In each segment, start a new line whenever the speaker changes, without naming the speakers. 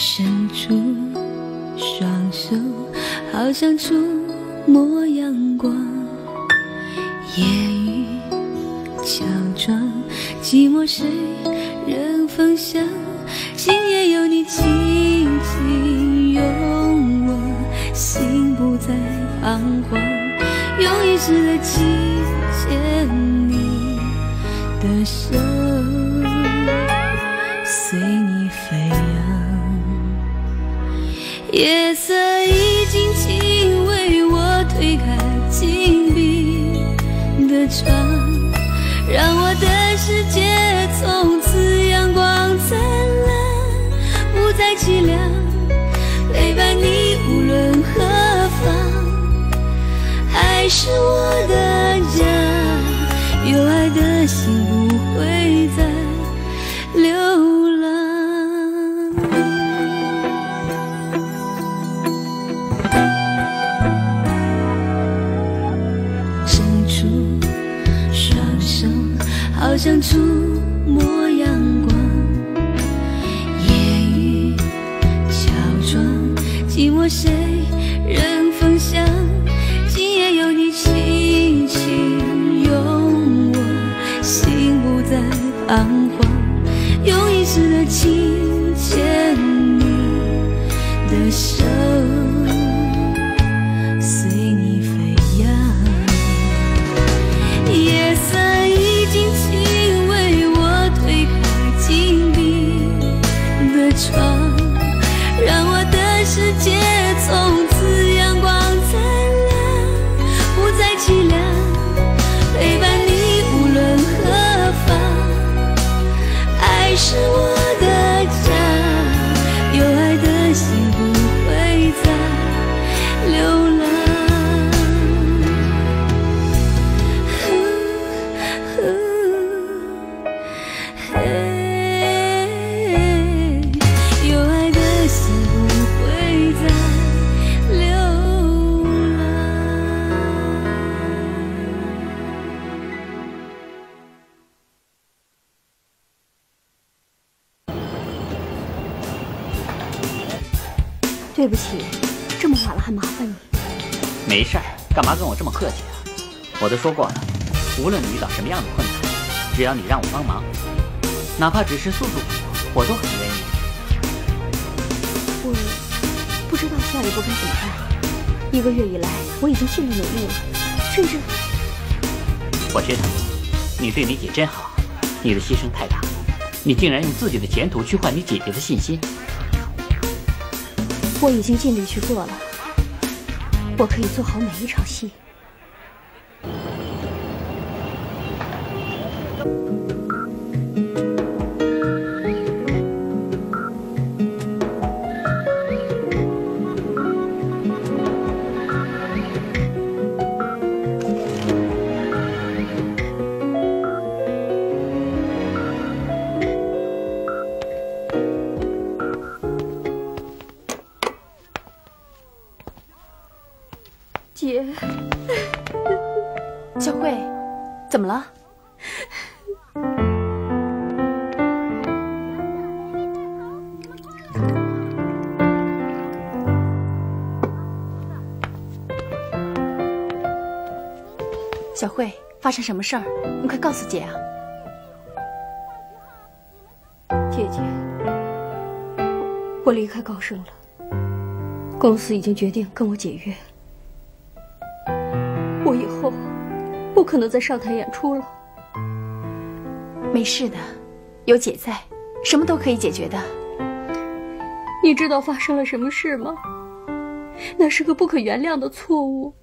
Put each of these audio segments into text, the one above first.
伸出双手，好想触摸阳光。夜雨乔装，寂寞谁人分享？今夜有你轻轻拥我，心不再彷徨，用一世的情牵你的手，随你飞扬。夜色已经轻为我推开紧闭的窗，让我的世界从此阳光灿烂，不再凄凉，陪伴你无论何方。爱是我的家，有爱的心不会再流浪。伸出双手，好想触摸阳光。夜雨乔装，寂寞谁人分享？今夜有你轻轻拥我，心不再彷徨，用一世的情牵你的手，随你飞扬。夜色已经轻为我推开紧闭的窗，让我的世界从此阳光灿烂，不再凄凉，陪伴你无论何方。爱是我的家，有爱的心不会再流浪。有爱的心不会再流浪。
对不起，这么晚了还麻烦你。
没事儿，干嘛跟我这么客气啊？我都说过了，无论你遇到什么样的困难，只要你让我帮忙，哪怕只是诉诉苦，我都很愿意。
我不知道下一步该怎么办。1个月以来，我已经尽了努力了，甚至……
我知道，你对你姐真好，你的牺牲太大，你竟然用自己的前途去换你姐姐的信心。
我已经尽力去做了，我可以做好每一场戏。姐，
小慧，怎么了？小慧，发生什么事儿？你快告诉姐啊！
姐姐，我离开高盛了，公司已经决定跟我解约。我以后不可能再上台演出了。
没事的，有姐在，什么都可以解决的。
你知道发生了什么事吗？那是个不可原谅的错误。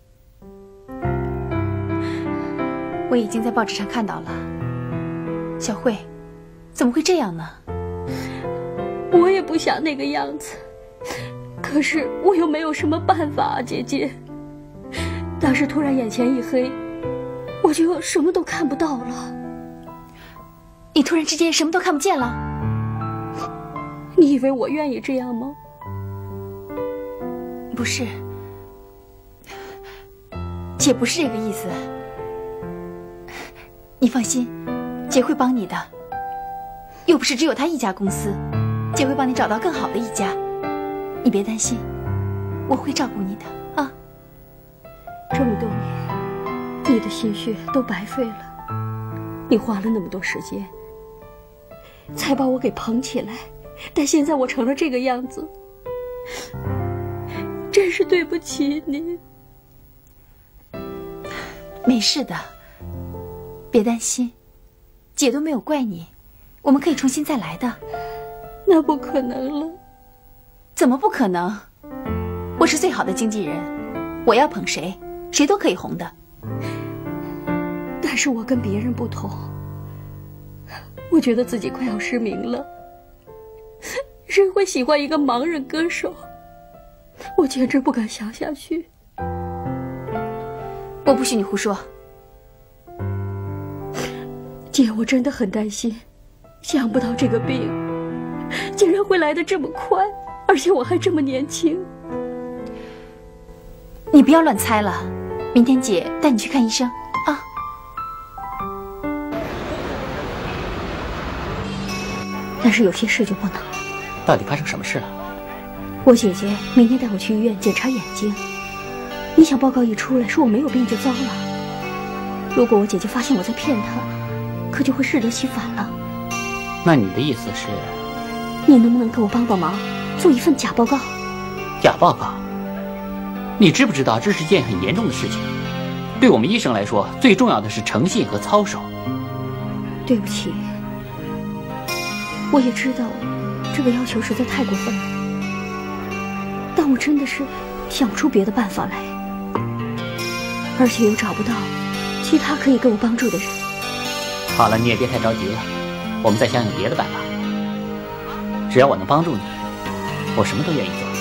我已经在报纸上看到了。小慧，怎么会这样呢？
我也不想那个样子，可是我又没有什么办法啊，姐姐。当时突然眼前一黑，我就什么都看不到了。
你突然之间什么都看不见了？
你以为我愿意这样吗？
不是，姐不是这个意思。你放心，姐会帮你的。又不是只有她一家公司，姐会帮你找到更好的一家。 你别担心，我会照顾你的啊。
这么多年，你的心血都白费了，你花了那么多时间，才把我给捧起来，但现在我成了这个样子，真是对不起你。
没事的，别担心，姐都没有怪你，我们可以重新再来的。
那不可能了。
怎么不可能？我是最好的经纪人，我要捧谁，谁都可以红的。
但是我跟别人不同，我觉得自己快要失明了。谁会喜欢一个盲人歌手？我简直不敢想下去。
我不许你胡说。
姐，我真的很担心，想不到这个病竟然会来得这么快，而且我还这么年轻。
你不要乱猜了，明天姐带你去看医生啊。
但是有些事就不能了。
到底发生什么事了？
我姐姐明天带我去医院检查眼睛，你想报告一出来说我没有病就糟了。如果我姐姐发现我在骗她，可就会适得其反了。
那你的意思是？
你能不能给我帮帮忙，做一份假报告？
假报告？你知不知道这是件很严重的事情？对我们医生来说，最重要的是诚信和操守。
对不起，我也知道这个要求实在太过分了，但我真的是想不出别的办法来，而且又找不到其他可以给我帮助的人。
好了，你也别太着急了，我们再想想别的办法。只要我能帮助你，我什么都愿意做。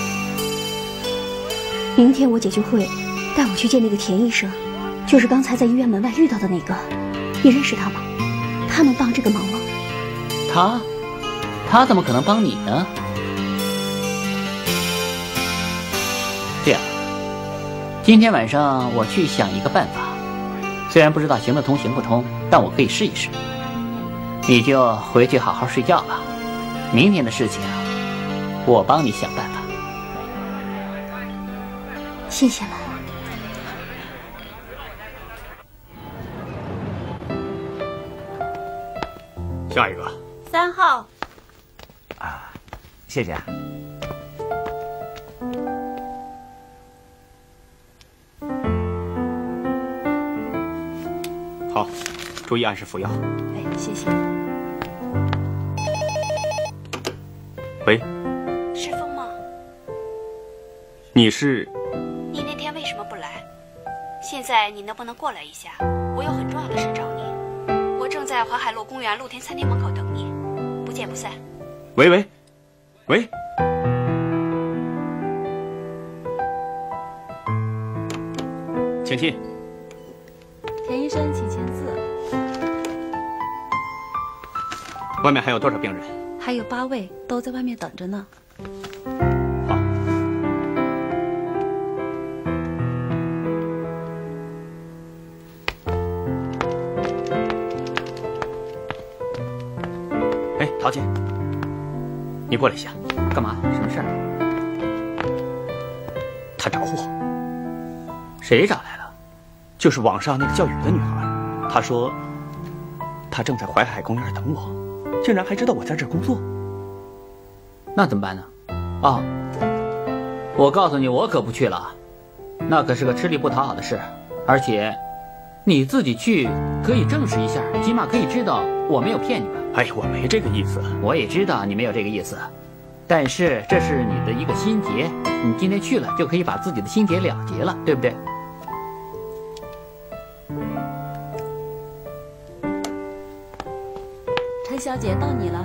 明天我姐就会带我去见那个田医生，就是刚才在医院门外遇到的那个。你认识他吗？他能帮这个忙吗？
他怎么可能帮你呢？这样，今天晚上我去想一个办法，虽然不知道行得通行不通，但我可以试一试。你就回去好好睡觉吧，明天的事情我帮你想办法。
谢谢了。
下一个
3号。
啊，谢谢。好，注意按时服药。
哎，谢谢。
喂，
是风吗？
你是？
你那天为什么不来？现在你能不能过来一下？我有很重要的事找你。我正在淮海路公园露天餐厅门口等你，不见不散。
喂，请进。
田医生，请签字。
外面还有多少病人？
还有8位都在外面等着呢。
好。哎，陶姐，你过来一下。
干嘛？什么事儿？
他找我。
谁找来了？
就是网上那个叫雨的女孩。她说，她正在淮海公园等我，竟然还知道我在这儿工作。
那怎么办呢？哦，我告诉你，我可不去了，那可是个吃力不讨好的事，而且你自己去可以证实一下，起码可以知道我没有骗你吧。
哎，我没这个意思。
我也知道你没有这个意思，但是这是你的一个心结，你今天去了就可以把自己的心结了结了，对不对？
陈小姐，到你了。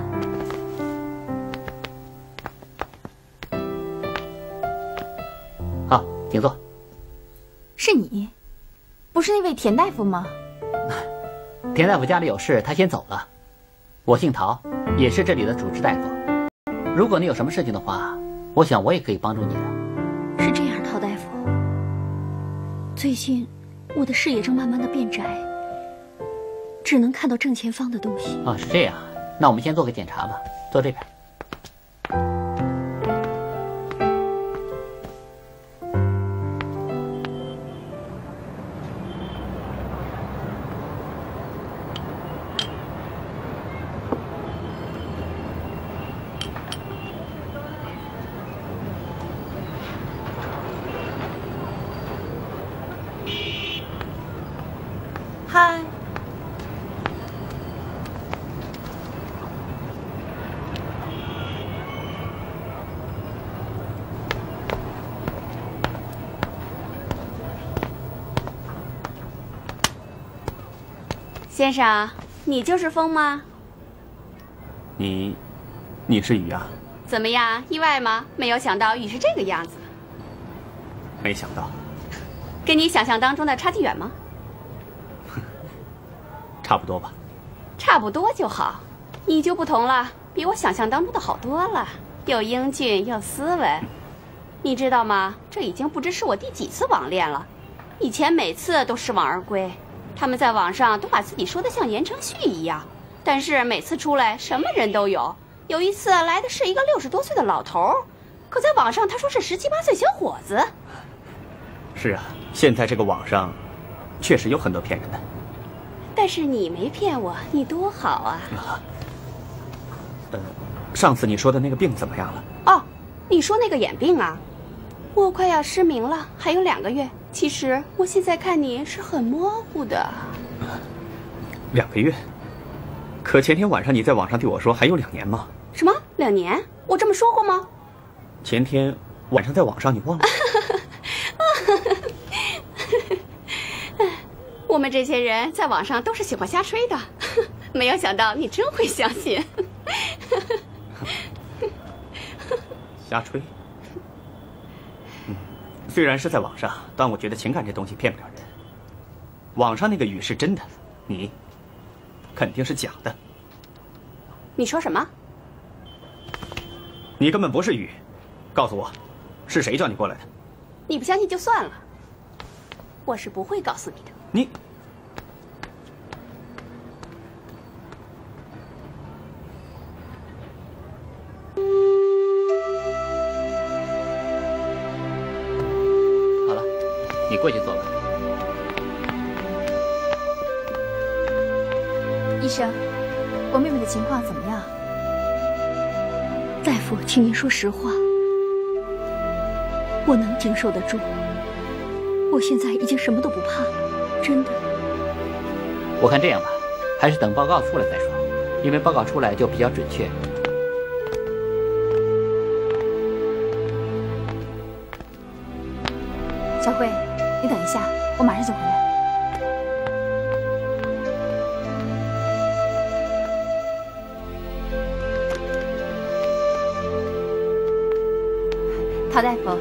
好，请坐。
是你，不是那位田大夫吗？
田大夫家里有事，他先走了。我姓陶，也是这里的主治大夫。如果你有什么事情的话，我想我也可以帮助你的。
是这样，陶大夫，最近我的视野正慢慢的变窄，只能看到正前方的东西。
啊，是这样，那我们先做个检查吧，坐这边。
先生，你就是风吗？
你是雨啊？
怎么样，意外吗？没有想到雨是这个样子。
没想到。
跟你想象当中的差距远吗？
差不多吧。
差不多就好。你就不同了，比我想象当中的好多了，又英俊又斯文。你知道吗？这已经不知是我第几次网恋了。以前每次都失望而归，他们在网上都把自己说得像言承旭一样，但是每次出来什么人都有。有一次来的是一个60多岁的老头，可在网上他说是17、18岁小伙子。
是啊，现在这个网上确实有很多骗人的。
但是你没骗我，你多好啊！
上次你说的那个病怎么样了？
哦，你说那个眼病啊？我快要失明了，还有2个月。其实我现在看你是很模糊的。
2个月？可前天晚上你在网上对我说还有2年吗？
什么2年？我这么说过吗？
前天晚上在网上你忘了？
我们这些人在网上都是喜欢瞎吹的，没有想到你真会相信。
瞎吹。虽然是在网上，但我觉得情感这东西骗不了人。网上那个雨是真的，你肯定是假的。
你说什么？
你根本不是雨，告诉我，是谁叫你过来的？
你不相信就算了，我是不会告诉你的。
你。
好了，你过去坐吧。
医生，我妹妹的情况怎么样？
大夫，请您说实话，我能经受得住。我现在已经什么都不怕了，真的。
我看这样吧，还是等报告出来再说，因为报告出来就比较准确。
小慧，你等一下，我马上就回来。陶大夫，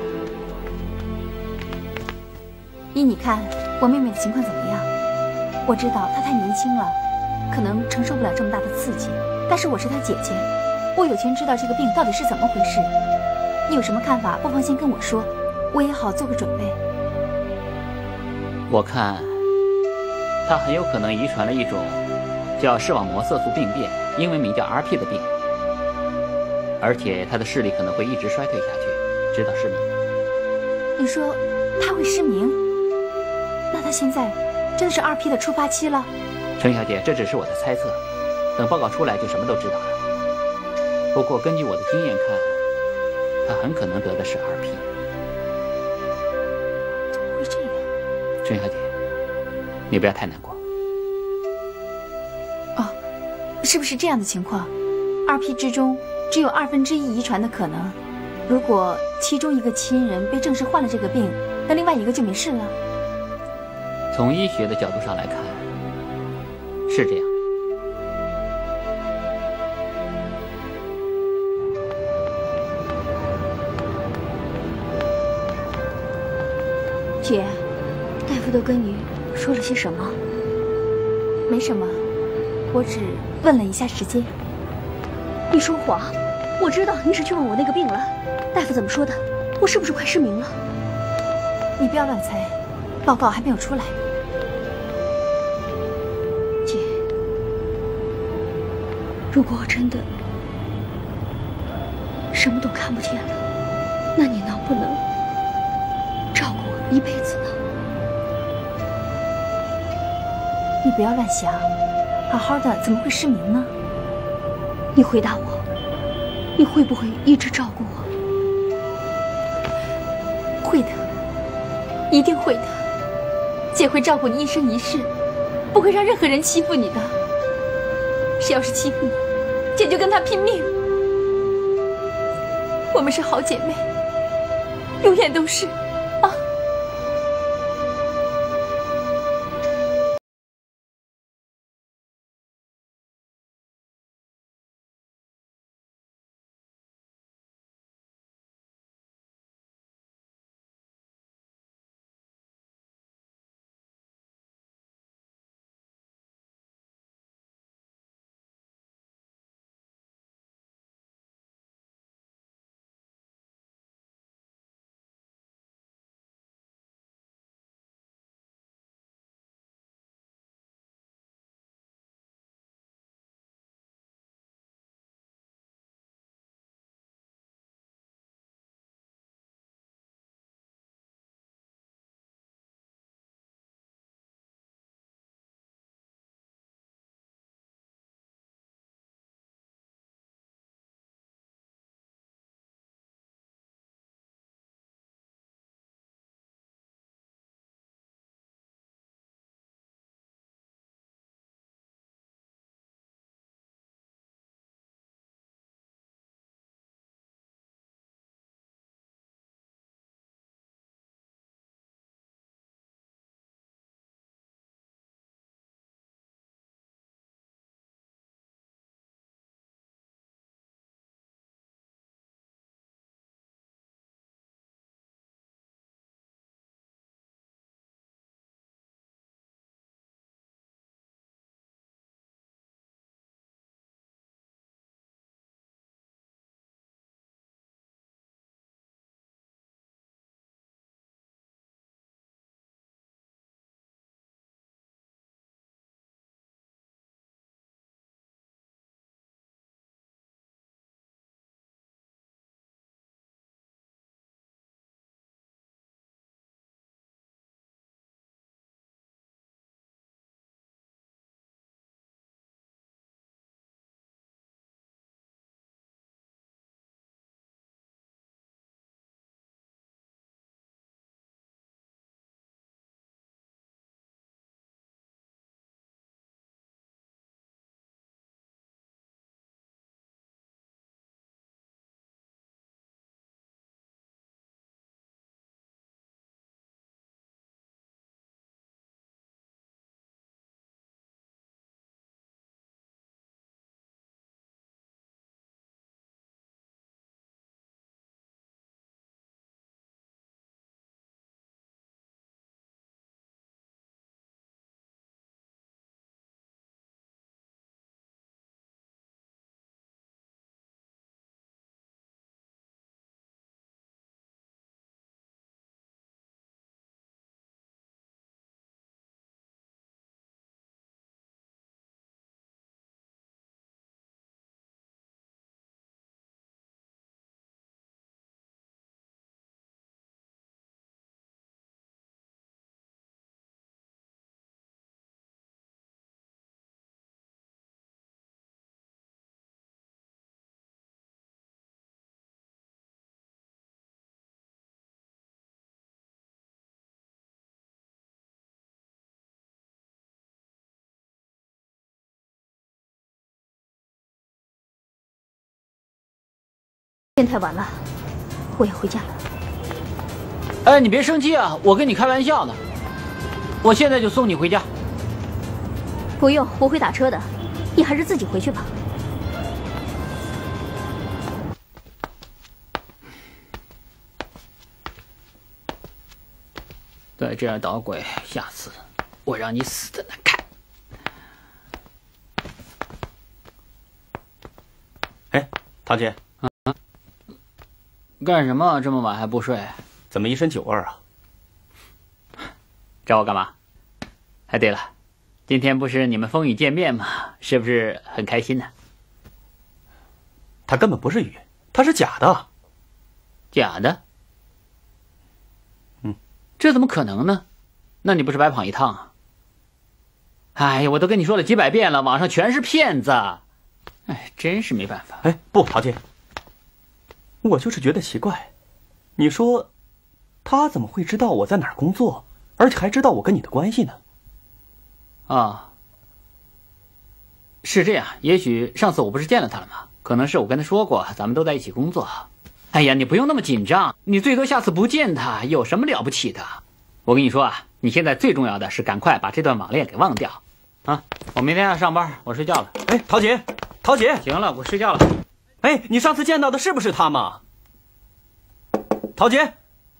依你看，我妹妹的情况怎么样？我知道她太年轻了，可能承受不了这么大的刺激，但是我是她姐姐，我有权知道这个病到底是怎么回事。你有什么看法，不妨先跟我说，我也好做个准备。
我看，他很有可能遗传了一种叫视网膜色素病变，英文名叫 RP 的病，而且他的视力可能会一直衰退下去，直到失明。
你说他会失明？那他现在真的是RP的触发期了？
程小姐，这只是我的猜测，等报告出来就什么都知道了。不过根据我的经验看，他很可能得的是RP。
怎么会这样？
程小姐，你不要太难过。
哦，是不是这样的情况？RP之中只有1/2遗传的可能。如果其中一个亲人被证实患了这个病，那另外一个就没事了。
从医学的角度上来看，是这样。
姐，大夫都跟你说了些什么？
没什么，我只问了一下时间。
你说谎！我知道你是去问我那个病了。大夫怎么说的？我是不是快失明了？
你不要乱猜，报告还没有出来。
姐，如果我真的什么都看不见了，那你能不能照顾我一辈子呢？
你不要乱想，好好的怎么会失明呢？
你回答我，你会不会一直照顾我？
会的，一定会的。姐会照顾你一生一世，不会让任何人欺负你的。谁要是欺负你，姐就跟他拼命。我们是好姐妹，永远都是。
天太晚了，我要回家了。
哎，你别生气啊，我跟你开玩笑呢。我现在就送你回家。
不用，我会打车的，你还是自己回去吧。
再这样捣鬼，下次我让你死的难看。
哎，陶姐，
干什么？这么晚还不睡？
怎么一身酒味啊？
找我干嘛？哎，对了，今天不是你们风雨见面吗？是不是很开心呢？
它根本不是雨，它是假的。
假的？这怎么可能呢？那你不是白跑一趟啊？哎呀，我都跟你说了几百遍了，网上全是骗子。哎，真是没办法。
哎，不，陶姐，我就是觉得奇怪，你说他怎么会知道我在哪儿工作，而且还知道我跟你的关系呢？
啊，是这样，也许上次我不是见了他了吗？可能是我跟他说过，咱们都在一起工作。哎呀，你不用那么紧张，你最多下次不见他，有什么了不起的？我跟你说啊，你现在最重要的是赶快把这段网恋给忘掉。啊，我明天要上班，我睡觉了。
哎，陶姐，陶姐，
行了，我睡觉了。
哎，你上次见到的是不是他吗？陶姐。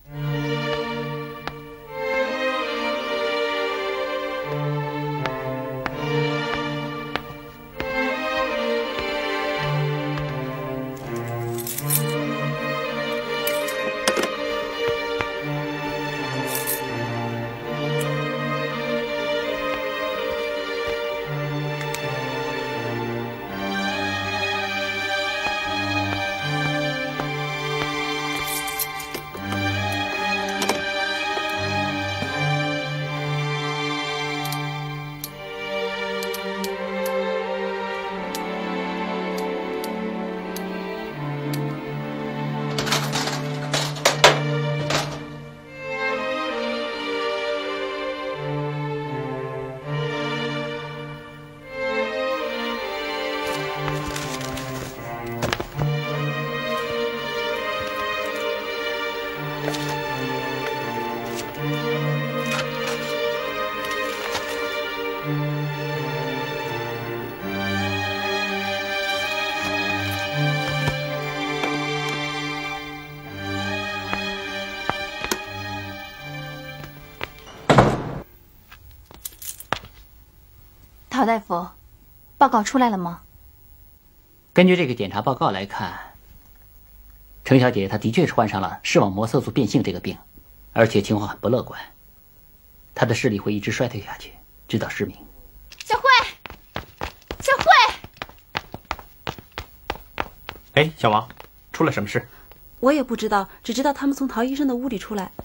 陶大夫，报告出来了吗？
根据这个检查报告来看，程小姐她的确是患上了视网膜色素变性这个病，而且情况很不乐观，她的视力会一直衰退下去，直到失明。
小慧，小慧！
哎，小王，出了什么事？
我也不知道，只知道他们从陶医生的屋里出来。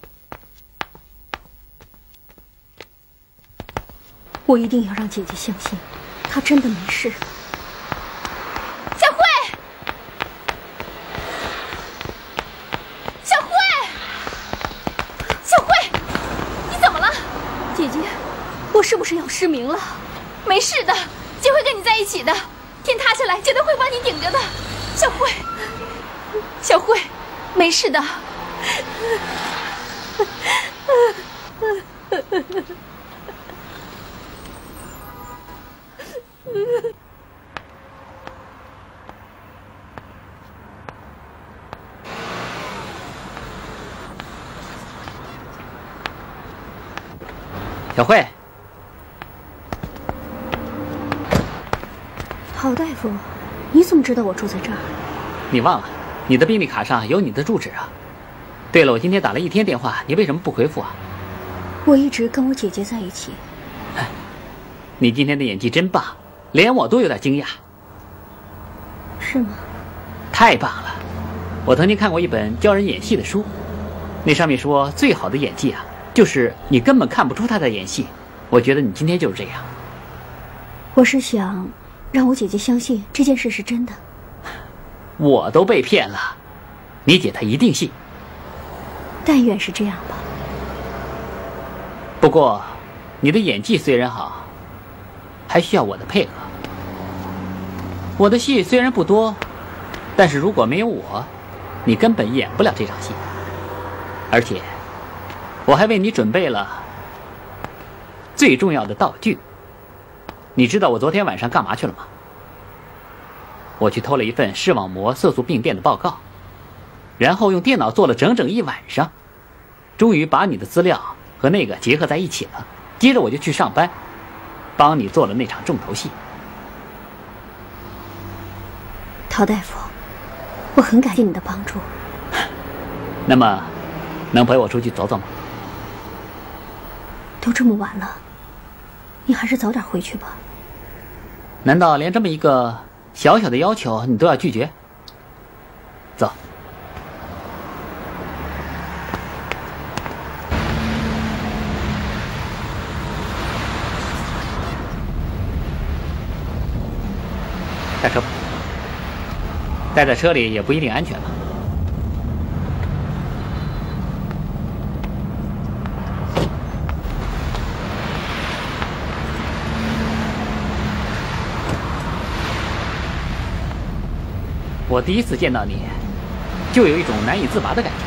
我一定要让姐姐相信，她真的没事。
小慧，小慧，小慧，你怎么了？
姐姐，我是不是要失明了？
没事的，姐会跟你在一起的。天塌下来，姐都会帮你顶着的。小慧，小慧，没事的。
小慧，
陶大夫，你怎么知道我住在这儿？
你忘了，你的病历卡上有你的住址啊。对了，我今天打了一天电话，你为什么不回复啊？
我一直跟我姐姐在一起。
你今天的演技真棒，连我都有点惊讶。
是吗？
太棒了！我曾经看过一本教人演戏的书，那上面说最好的演技啊，就是你根本看不出他在演戏。我觉得你今天就是这样。
我是想让我姐姐相信这件事是真的。
我都被骗了，你姐她一定信。
但愿是这样吧。
不过，你的演技虽然好，还需要我的配合。我的戏虽然不多，但是如果没有我， 你根本演不了这场戏。而且，我还为你准备了最重要的道具。你知道我昨天晚上干嘛去了吗？我去偷了一份视网膜色素病变的报告，然后用电脑做了整整1晚上，终于把你的资料和那个结合在一起了。接着我就去上班，帮你做了那场重头戏。
陶大夫，我很感谢你的帮助。
那么，能陪我出去走走吗？
都这么晚了，你还是早点回去吧。
难道连这么一个小小的要求你都要拒绝？走。下车吧。待在车里也不一定安全吧。我第一次见到你，就有一种难以自拔的感觉。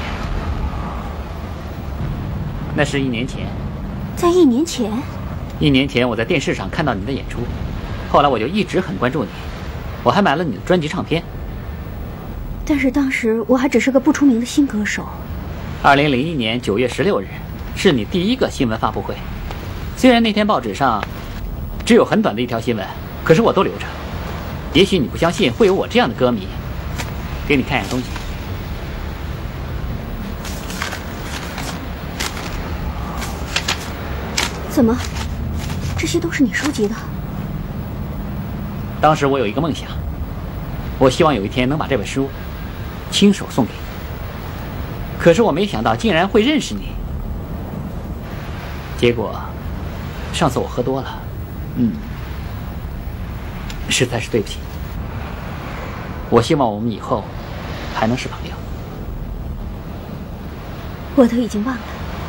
那是1年前。
在1年前
？1年前我在电视上看到你的演出，后来我就一直很关注你，我还买了你的专辑唱片。
但是当时我还只是个不出名的新歌手。
2001年9月16日是你第1个新闻发布会，虽然那天报纸上只有很短的一条新闻，可是我都留着。也许你不相信会有我这样的歌迷。给你看样东西。
怎么，这些都是你收集的？
当时我有一个梦想，我希望有一天能把这本书亲手送给你。可是我没想到竟然会认识你。结果，上次我喝多了，实在是对不起。我希望我们以后还能是朋友。
我都已经忘了。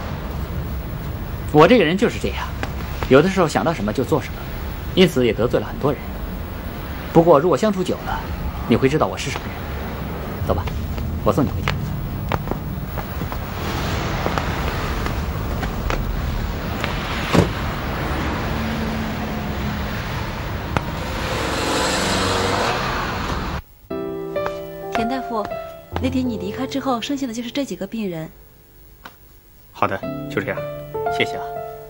我这个人就是这样，有的时候想到什么就做什么，因此也得罪了很多人。不过如果相处久了，你会知道我是什么人。走吧，我送你回家。
田大夫，那天你离开之后，剩下的就是这几个病人。
好的，就这样，谢谢啊。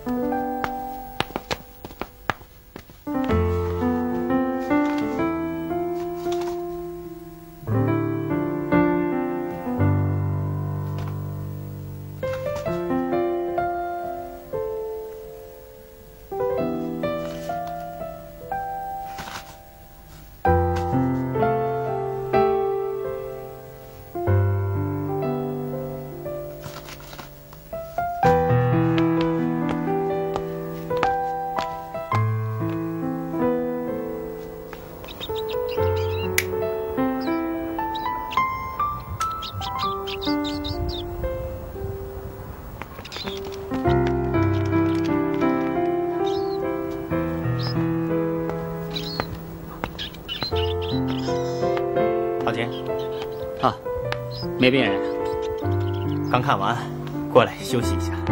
没病人， 刚看完，过来休息一下。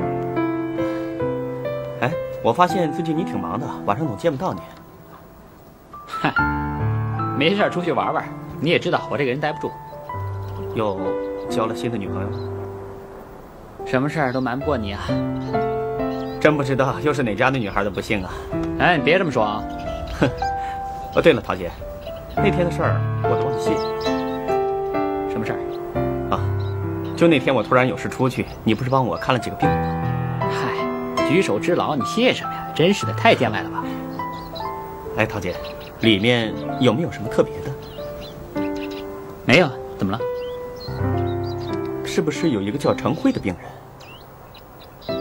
哎，我发现最近你挺忙的，晚上总见不到你。
嗨，没事出去玩玩。你也知道我这个人待不住。
又交了新的女朋友？
什么事儿都瞒不过你啊！
真不知道又是哪家的女孩的不幸啊！
哎，你别这么说啊！
哼。哦，对了，陶姐，那天的事儿我都忘记谢你。
什么事儿？
就那天我突然有事出去，你不是帮我看了几个病吗？
嗨，举手之劳，你谢什么呀？真是的，太见外了吧！
哎，陶姐，里面有没有什么特别的？
没有，怎么了？
是不是有一个叫程慧的病人？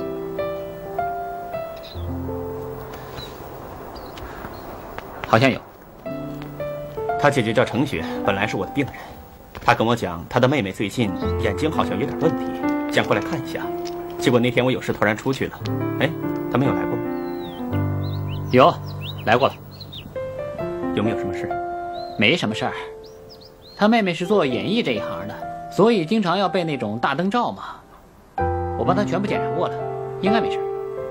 好像有。
他姐姐叫程雪，本来是我的病人。他跟我讲，他的妹妹最近眼睛好像有点问题，想过来看一下。结果那天我有事突然出去了。哎，他没有来过吗？
有，来过了。
有没有什么事？
没什么事儿。他妹妹是做演艺这一行的， 所以经常要备那种大灯罩嘛。我帮他全部检查过了，应该没事。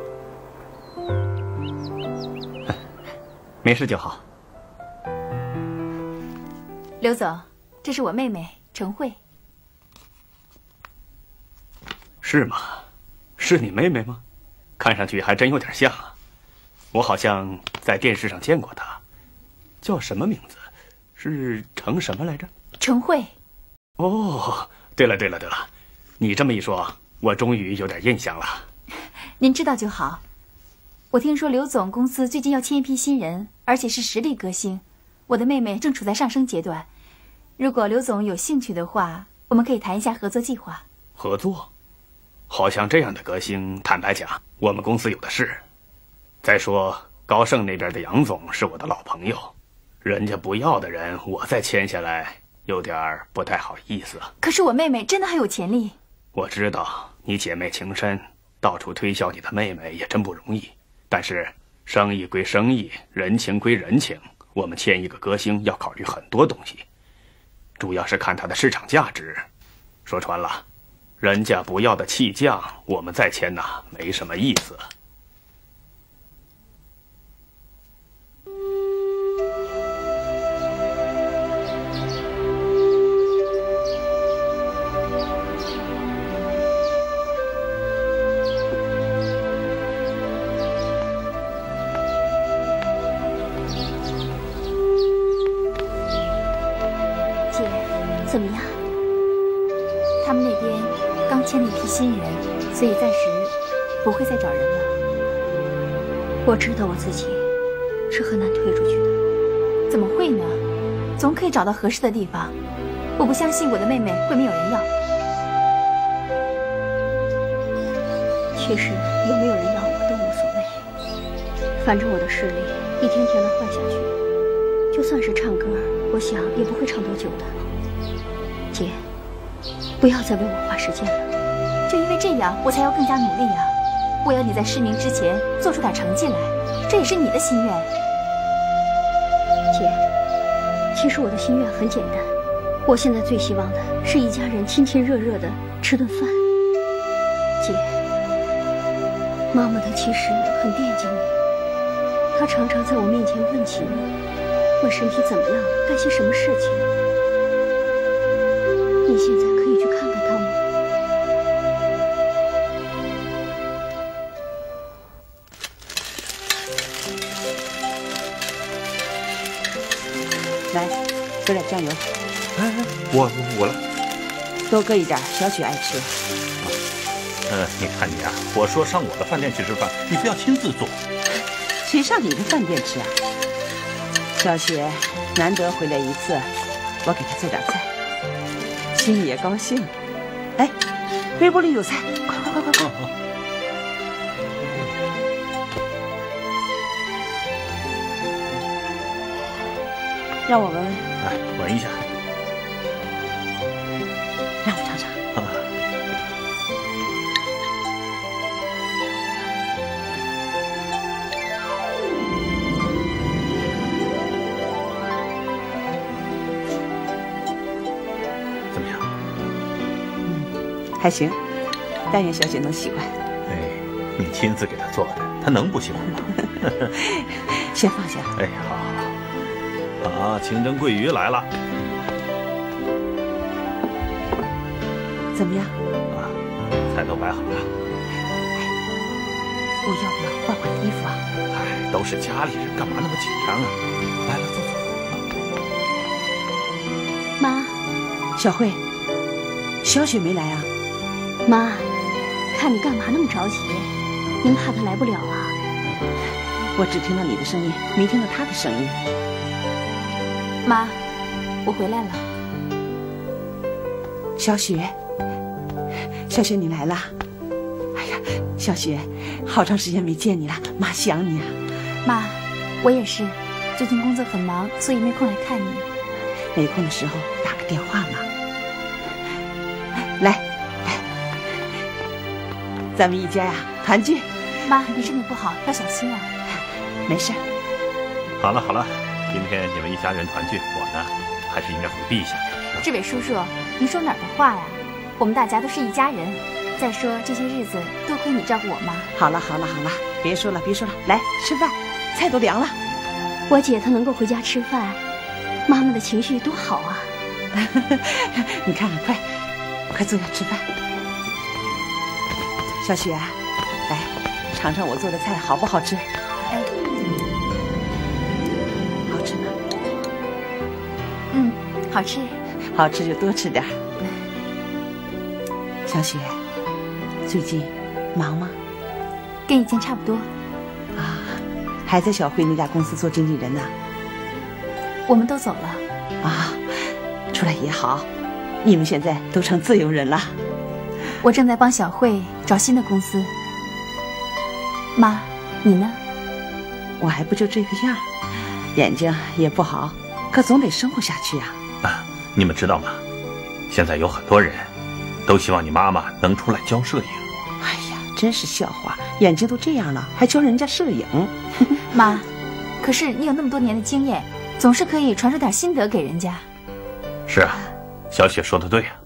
没事就好。
刘总，这是我妹妹陈慧。
是吗？是你妹妹吗？看上去还真有点像啊。我好像在电视上见过她，叫什么名字？是程什么来着？
陈慧。
哦，对了，你这么一说，我终于有点印象了。
您知道就好。我听说刘总公司最近要签一批新人，而且是实力歌星。我的妹妹正处在上升阶段，如果刘总有兴趣的话，我们可以谈一下合作计划。
合作？好像这样的歌星，坦白讲，我们公司有的是。再说高盛那边的杨总是我的老朋友，人家不要的人，我再签下来，有点不太好意思啊。
可是我妹妹真的很有潜力。
我知道你姐妹情深，到处推销你的妹妹也真不容易。但是生意归生意，人情归人情，我们签一个歌星要考虑很多东西，主要是看他的市场价值。说穿了，人家不要的气将，我们再签呐，没什么意思。
怎么样？他们那边刚签了一批新人，所以暂时不会再找人了。
我知道我自己是很难推出去的。
怎么会呢？总可以找到合适的地方。我不相信我的妹妹会没有人要。
其实有没有人要我都无所谓，反正我的视力一天天的坏下去，就算是唱歌，我想也不会唱多久的。姐，不要再为我花时间了。
就因为这样，我才要更加努力啊！我要你在失明之前做出点成绩来，这也是你的心愿。
姐，其实我的心愿很简单，我现在最希望的是一家人亲亲热热的吃顿饭。姐，妈妈她其实很惦记你，她常常在我面前问起你，问身体怎么样，干些什么事情。你现在可以去看看他吗？
来，搁点酱油。
哎，我来。
多搁一点，小雪爱吃。
你看你啊，我说上我的饭店去吃饭，你非要亲自做。
谁上你的饭店吃啊？小雪难得回来一次，我给她做点菜。心里也高兴。哎，微波里有菜，快！让我闻闻。
哎，闻一下。
让我尝尝。还行，但愿小雪能喜欢。
哎，你亲自给她做的，她能不喜欢吗？
先放下。
哎，好。啊，清蒸桂鱼来了。
怎么样？
啊，菜都摆好了。
我要不要换换衣服啊？
哎，都是家里人，干嘛那么紧张啊？来了，坐。
妈，
小慧，小雪没来啊？
妈，看你干嘛那么着急？您怕她来不了啊？
我只听到你的声音，没听到她的声音。
妈，我回来了。
小雪，小雪你来了。哎呀，小雪，好长时间没见你了，妈想你啊。
妈，我也是，最近工作很忙，所以没空来看你。
没空的时候打个电话嘛。来。咱们一家呀团聚。
妈，你身体不好，要小心啊。
没事。
好了，今天你们一家人团聚，我呢还是应该回避一下。
志伟叔叔，您说哪儿的话呀？我们大家都是一家人。再说这些日子多亏你照顾我妈。
好了，别说了，来吃饭，菜都凉了。
我姐她能够回家吃饭，妈妈的情绪多好啊！
你看看，快坐下吃饭。小雪，来尝尝我做的菜好不好吃？
哎，
好吃吗？
好吃。
好吃就多吃点。小雪，最近忙吗？
跟以前差不多。
啊，还在小慧那家公司做经纪人呢？
我们都走了。
啊，出来也好，你们现在都成自由人了。
我正在帮小慧找新的公司。妈，你呢？
我还不就这个样，眼睛也不好，可总得生活下去啊。
你们知道吗？现在有很多人都希望你妈妈能出来教摄影。
哎呀，真是笑话，眼睛都这样了，还教人家摄影？
妈，可是你有那么多年的经验，总是可以传授点心得给人家。
是啊，小雪说的对啊。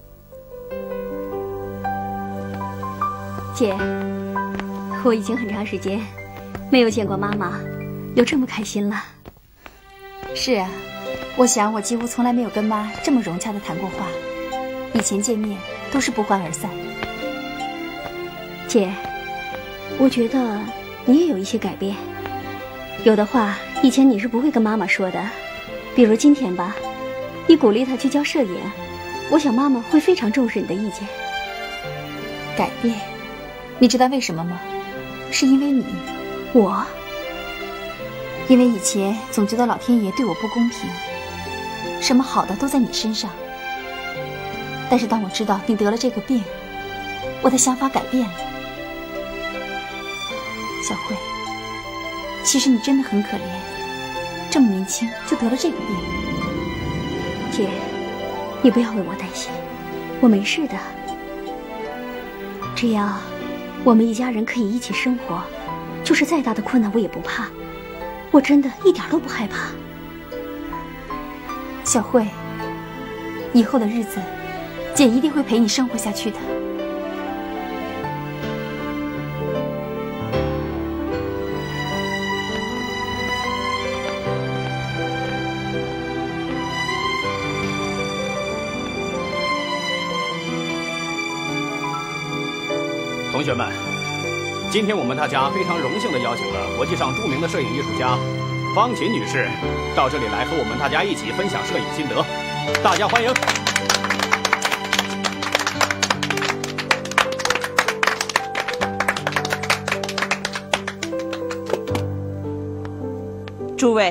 姐，我已经很长时间没有见过妈妈，有这么开心了。
是啊，我想我几乎从来没有跟妈这么融洽的谈过话。以前见面都是不欢而散。
姐，我觉得你也有一些改变，有的话以前你是不会跟妈妈说的，比如今天吧，你鼓励她去教摄影，我想妈妈会非常重视你的意见。
改变，你知道为什么吗？是因为你，因为以前总觉得老天爷对我不公平，什么好的都在你身上。但是当我知道你得了这个病，我的想法改变了。小慧，其实你真的很可怜，这么年轻就得了这个病。
姐，你不要为我担心，我没事的。只要我们一家人可以一起生活，就是再大的困难我也不怕，我真的一点都不害怕。
小慧，以后的日子姐一定会陪你生活下去的。
同学们，今天我们大家非常荣幸地邀请了国际上著名的摄影艺术家方琴女士到这里来和我们大家一起分享摄影心得，大家欢迎。
诸位，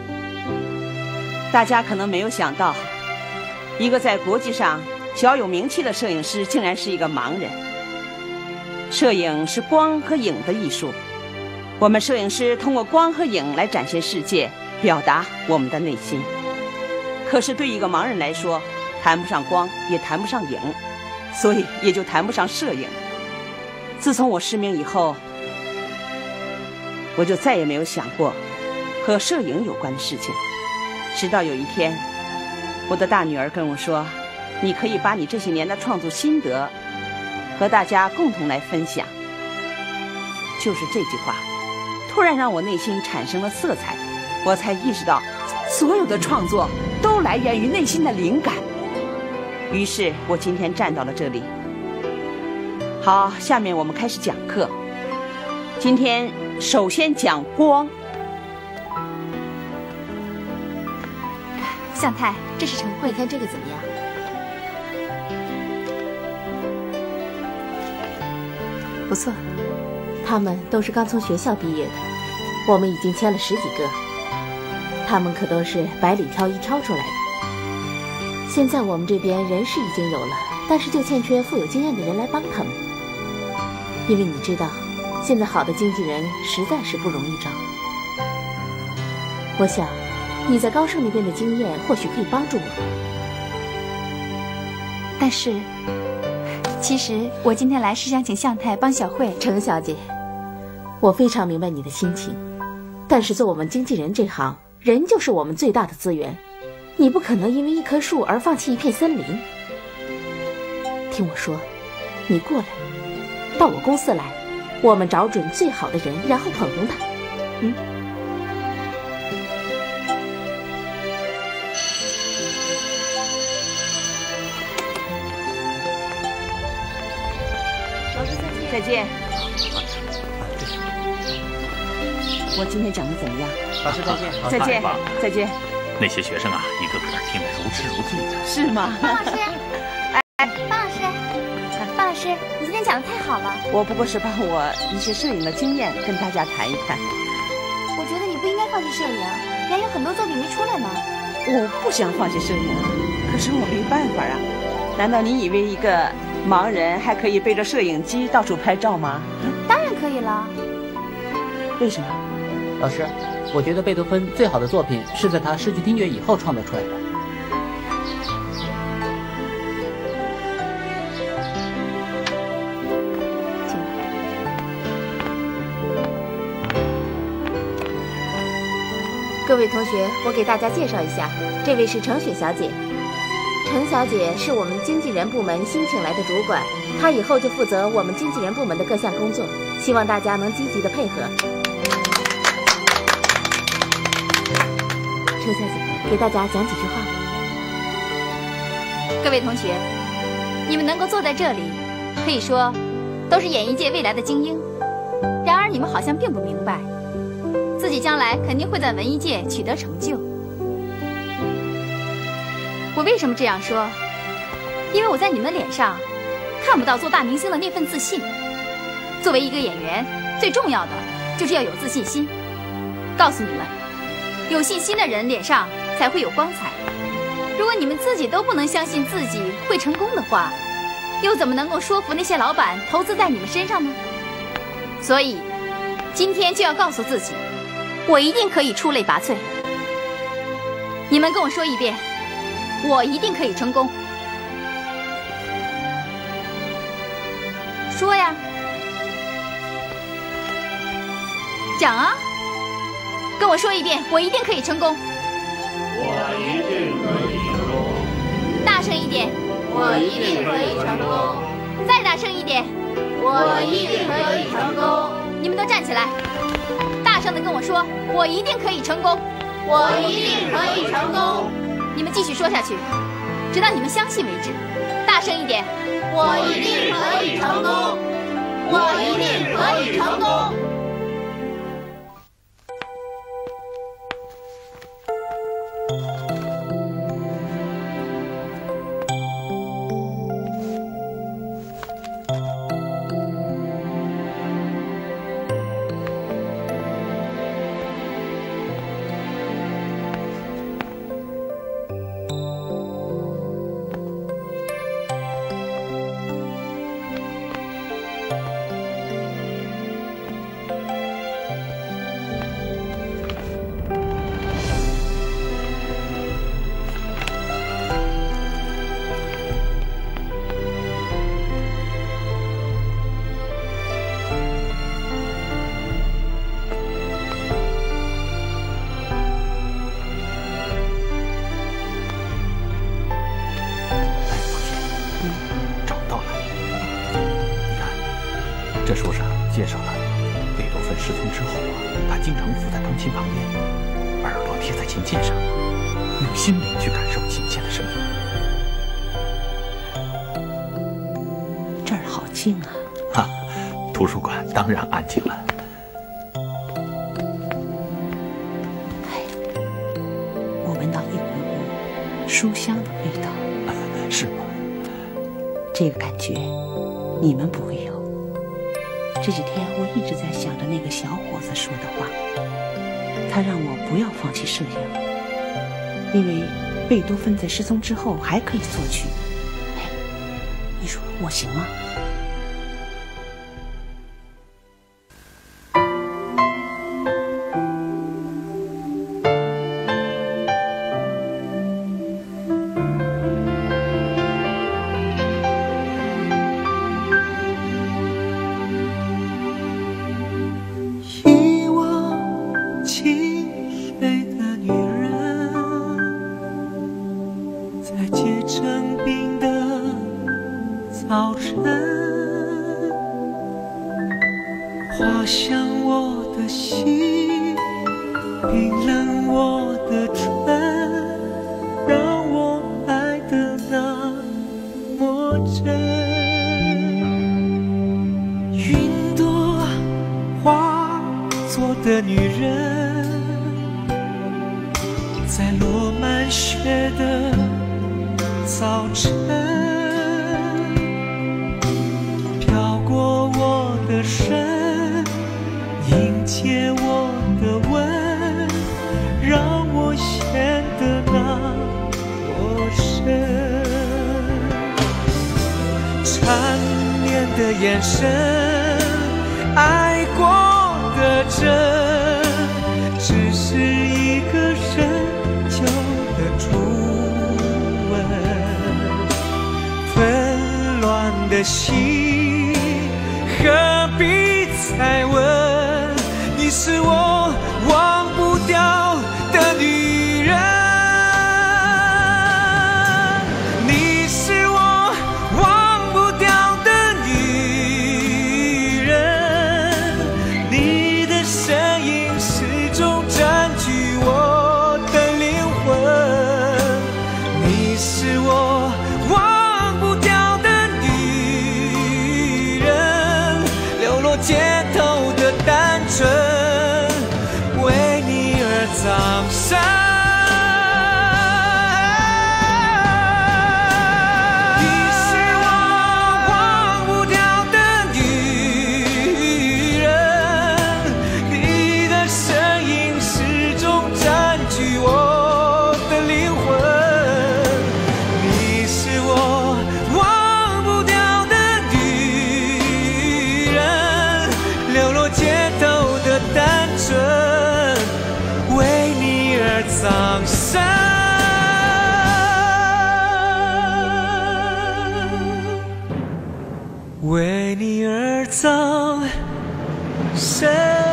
大家可能没有想到，一个在国际上小有名气的摄影师，竟然是一个盲人。摄影是光和影的艺术，我们摄影师通过光和影来展现世界，表达我们的内心。可是对一个盲人来说，谈不上光，也谈不上影，所以也就谈不上摄影。自从我失明以后，我就再也没有想过和摄影有关的事情。直到有一天，我的大女儿跟我说，你可以把你这些年的创作心得和大家共同来分享。就是这句话突然让我内心产生了色彩，我才意识到所有的创作都来源于内心的灵感。于是我今天站到了这里。好，下面我们开始讲课。今天首先讲光。
向太，这是晨会，看这个怎么样？
不错，他们都是刚从学校毕业的，我们已经签了10几个，他们可都是百里挑一挑出来的。现在我们这边人是已经有了，但是就欠缺富有经验的人来帮他们。因为你知道，现在好的经纪人实在是不容易找。我想，你在高盛那边的经验或许可以帮助我。
但是其实我今天来是想请向太帮小慧。
程小姐，我非常明白你的心情，但是做我们经纪人这行，人就是我们最大的资源。 你不可能因为一棵树而放弃一片森林。听我说，你过来，到我公司来，我们找准最好的人，然后捧红他。
老师再见。我今天讲的怎么样？
老师再见。
再见。再见。
那些学生啊，一个个听得如痴如醉的。
是吗？
方老师，方老师，你今天讲的太好了。
我不过是把我一些摄影的经验跟大家谈一谈。
我觉得你不应该放弃摄影，还有很多作品没出来呢。
我不想放弃摄影，可是我没办法啊。难道你以为一个盲人还可以背着摄影机到处拍照吗？
当然可以了。
为什么？
老师，我觉得贝多芬最好的作品是在他失去听觉以后创作出来的。
各位同学，我给大家介绍一下，这位是程雪小姐。程小姐是我们经纪人部门新请来的主管，她以后就负责我们经纪人部门的各项工作，希望大家能积极的配合。程小姐，给大家讲几句话吧。
各位同学，你们能够坐在这里，可以说都是演艺界未来的精英。然而你们好像并不明白，自己将来肯定会在文艺界取得成就。我为什么这样说？因为我在你们脸上看不到做大明星的那份自信。作为一个演员，最重要的就是要有自信心。告诉你们，有信心的人脸上才会有光彩。如果你们自己都不能相信自己会成功的话，又怎么能够说服那些老板投资在你们身上呢？所以今天就要告诉自己，我一定可以出类拔萃。你们跟我说一遍，我一定可以成功。说呀，讲啊，跟我说一遍，我一定可以成功。
我一定可以成功。
大声一点，
我一定可以成功。
再大声一点，
我一定可以成功。
你们都站起来，大声的跟我说，我一定可以成功。
我一定可以成功。
你们继续说下去，直到你们相信为止。大声一点，
我一定可以成功。我一定可以成功。
这书上介绍了贝多芬失聪之后啊，他经常伏在钢琴旁边，耳朵贴在琴键上，用心灵去感受琴键的声音。
这儿好静啊！
哈，图书馆当然安静了。
哎，我闻到一股书香的味道。
是吗？
这个感觉你们不会有。这几天我一直在想着那个小伙子说的话，他让我不要放弃摄影，因为贝多芬在失聪之后还可以作曲。哎，你说我行吗？
早晨，滑向我的心，冰冷我的唇，让我爱得那么真。云朵化作的女人，在落满雪的早晨，飘过我的身，迎接我的吻，让我显得那么深。缠绵的眼神，爱过的真，只是一个人就的初吻。纷乱的心，何必再问？你是我忘不掉的女人，你是我忘不掉的女人，你的身影始终占据我的灵魂，你是我忘不掉的女人，流落街头的单纯，为你而葬身。你是我忘不掉的女人，你的身影始终占据我的灵魂，你是我忘不掉的女人，流落街头的单纯，为你而葬身，为你而葬身。